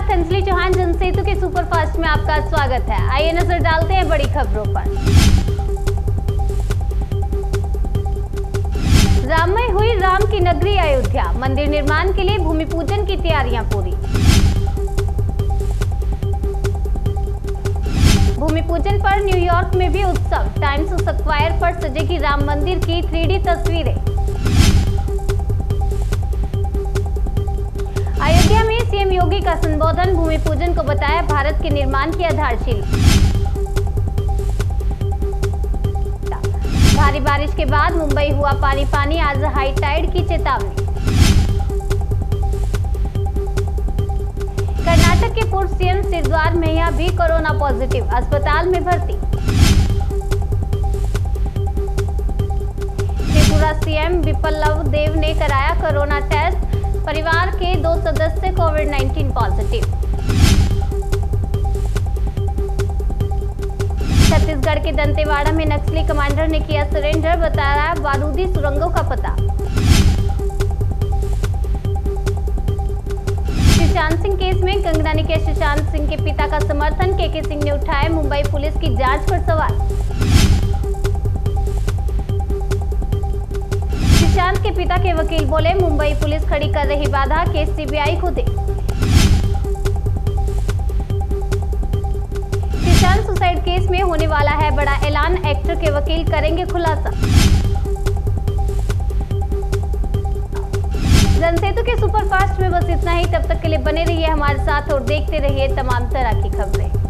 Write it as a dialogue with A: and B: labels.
A: साथ अंजलि चौहान जनसेतु के सुपरफास्ट में आपका स्वागत है। आइए नजर डालते हैं बड़ी खबरों पर। राममय हुई राम की नगरी अयोध्या, मंदिर निर्माण के लिए भूमि पूजन की तैयारियां पूरी। भूमि पूजन पर न्यूयॉर्क में भी उत्सव, टाइम्स स्क्वायर पर सजेगी राम मंदिर की 3D तस्वीरें। अयोध्या में सीएम योगी का संबोधन, भूमि पूजन को बताया भारत के निर्माण की आधारशिला। भारी बारिश के बाद मुंबई हुआ पानी पानी, आज हाई टाइड की चेतावनी। कर्नाटक के पूर्व सीएम सिद्धार्थ मैया भी कोरोना पॉजिटिव, अस्पताल में भर्ती। त्रिपुरा सीएम बिप्लब देब ने कराया कोरोना टेस्ट, परिवार के 2 सदस्य कोविड-19 पॉजिटिव। छत्तीसगढ़ के दंतेवाड़ा में नक्सली कमांडर ने किया सरेंडर, बताया बारूदी सुरंगों का पता। सुशांत सिंह केस में कंगना ने किया सुशांत सिंह के पिता का समर्थन, केके सिंह ने उठाए मुंबई पुलिस की जांच पर सवाल। सुशांत के पिता के वकील बोले मुंबई पुलिस खड़ी कर रही बाधा, केस सीबीआई को दे। सुशांत सुसाइड केस में होने वाला है बड़ा ऐलान, एक्टर के वकील करेंगे खुलासा। जनसेतु के सुपरफास्ट में बस इतना ही। तब तक के लिए बने रहिए हमारे साथ और देखते रहिए तमाम तरह की खबरें।